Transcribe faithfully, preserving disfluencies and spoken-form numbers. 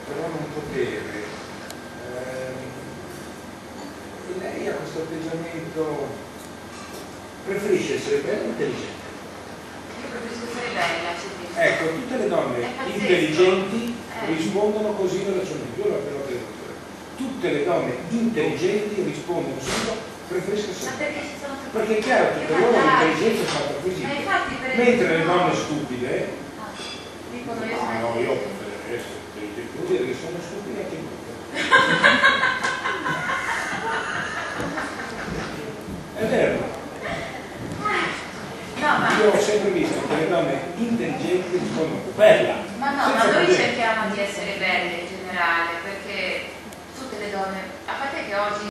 però non potere. Eh, e lei ha questo atteggiamento, preferisce essere bella o intelligente? Io preferisco essere bella, sì. Ecco, tutte le donne intelligenti eh. rispondono così velocemente. Io l'ho appena detto. Tutte le donne intelligenti rispondono subito, preferisco essere bella. Perché, perché è chiaro che per loro l'intelligenza è fatta così. Mentre le donne stupide dicono io no, no, io preferirei essere intelligente. Vuol dire che sono stupide anche molto. È vero. No, ma... Io ho sempre visto che le donne intelligenti rispondono bella. Ma no, ma noi cerchiamo di essere belle in generale, perché tutte le donne, a parte che oggi